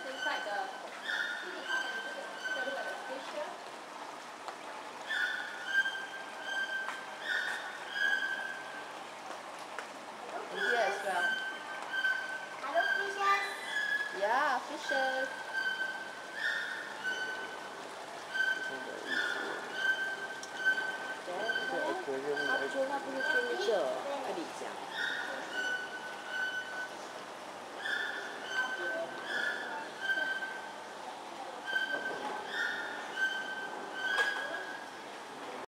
inside the take a look at the fish here. And here as well. Hello fishes. Yeah, fishes.